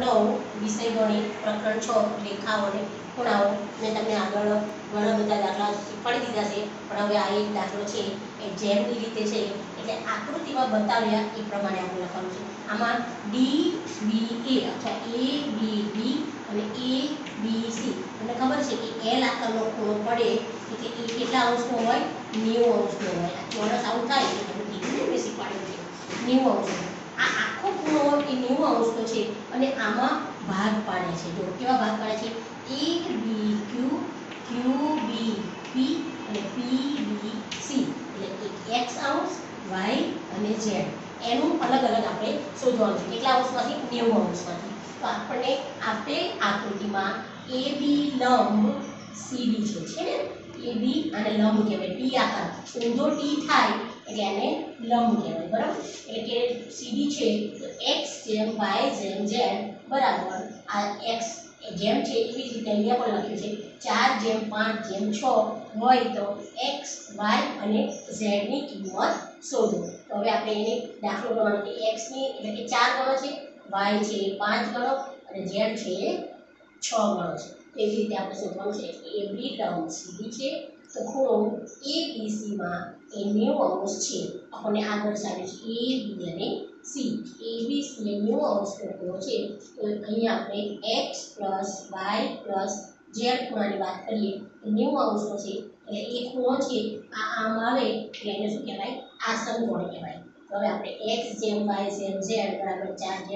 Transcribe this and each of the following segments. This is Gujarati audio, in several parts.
વિષય ગણિત પ્રકરણ 6 રેખાઓ અને ખૂણાઓ મેં તમને આગળ ઘણા બધા દાખલા શીખવાડી દીધા છે, પણ હવે આ એક દાખલો છે એ જેમની રીતે છે એટલે આકૃતિમાં બતાવ્યા એ પ્રમાણે આપણે લખવાનું છે. આમાં ડી બી એ અથવા એ બી ડી અને એ બી સી તમને ખબર છે કે એલ આકારનો ખૂણો પડે એટલે એ કેટલા અંશનો હોય? 90 અંશનો હોય. આ ચોરસ આવું થાય એટલે તમે કીધું ને શીખવાડ્યું છે 90 અંશનો. આ આખો ખૂણો એ 90 અંશનો છે અને આમાં ભાગ પાડે છે. જો કેવા ભાગ પાડે છે? એ બી ક્યુ, ક્યુ બી પી અને પી બી સી, એટલે એક એક્સ અંશ, વાય અને ઝેડ એનું અલગ અલગ આપણે શોધવાનું છે. કેટલા અંશમાંથી? 90 અંશમાંથી. તો આપણને આપેલ આકૃતિમાં એ બી લંબ સીડી છે ને, એ બી અને લંબ કહેવાય. ટી આકાર ઊંધો ટી થાય એટલે એને લંબ કહેવાય. બરાબર? એટલે કે સીડી છે તો એક્સ જેમ વાય જેમ ઝેડ બરાબર આ એક્સ જેમ છે એવી જ રીતે અહીંયા પણ લખ્યું છે 4:5:6 હોય તો એક્સ વાય અને ઝેડની કિંમત શોધો. તો હવે આપણે એને દાખલો ગણવાનો છે. એક્સની એટલે કે 4 ગણો છે, વાય છે 5 ગણો અને ઝેડ છે 6 ગણો છે. એવી રીતે આપણે શોધવાનું છે. એ બી લંબ સીડી છે તો ખૂણો ABC માં એ 90 અંશ છે. આપણને આગળ સામે છે એ બી અને સી. ABC એ 90 અંશનો ખૂણો છે તો અહીંયા આપણે x y z ખૂણાની વાત કરીએ તો 90 અંશનો છે એટલે એ ખૂણો છે આ આમ આવે એટલે એને શું કહેવાય? આસન કોણ કહેવાય. તો હવે આપણે x જેમ y જેમ z બરાબર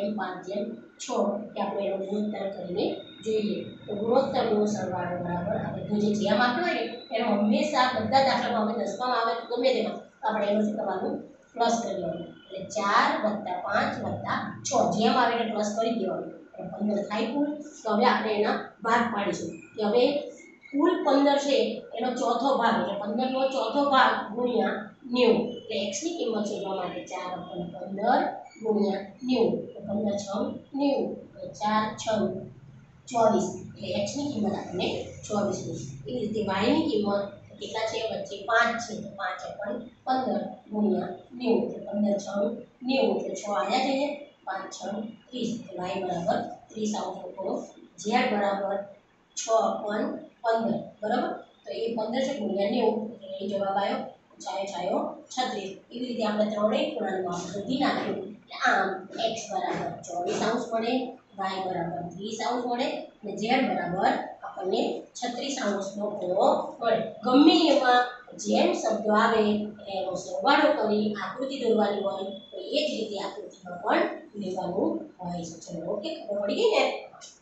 4:5:6 કે આપણે એનો ગુણોત્તર કરીને જોઈએ. તો ગુણોત્તરનો સરવાળો બરાબર આ બધું જે જેમ આપ્યું હોય ને એનો હંમેશા બધા દાખલામાં આપણે 10માં આવે તો ગમે તેમાં આપણે એનું શું કરવાનું? પ્લસ કરી દેવાનું. એટલે 4 + 5 + 6 જેમ આવે એટલે પ્લસ કરી દેવાનું. એટલે 15 થાય કુલ. તો હવે આપણે એના ભાગ પાડીશું કે હવે કુલ 15 છે એનો ચોથો ભાગ એટલે 15 નો ચોથો ભાગ ગુણ્યા 90. એટલે x ની કિંમત શોધવા માટે 4/15 ગુણ્યા 90. તો 15 6 90 તો 4 6 24 એટલે x ની કિંમત આપણને 24 મળશે. એ રીતે y ની કિંમત કેટલા છે? વચ્ચે 5 છે તો 5 * 15 ગુણ્યા 90. 15 6 90 એટલે 6 આવ્યા જઈએ 5 6 30 તો y બરાબર 30 અંશનો ખૂણો, z બરાબર 6/15 બરાબર. તો એ 15 છે ગુણ્યા 90 એટલે એ જવાબ આવ્યો છાયો છાયો 36. એવી રીતે આપણે ત્રણેય ખૂણાનું માપ શોધી નાખ્યું. આમ x બરાબર 24 અંશ મળે, y બરાબર 30 અંશ મળે અને z બરાબર આપણને 36 અંશનો ખૂણો મળે. ગમે એમાં જેમ શબ્દો આવે એટલે એનો સરવાળો કરી આકૃતિ દોરવાની હોય તો એ જ રીતે આકૃતિમાં પણ લેવાનું હોય છે. ચલો ઓકે, ખબર પડી ગઈ ને?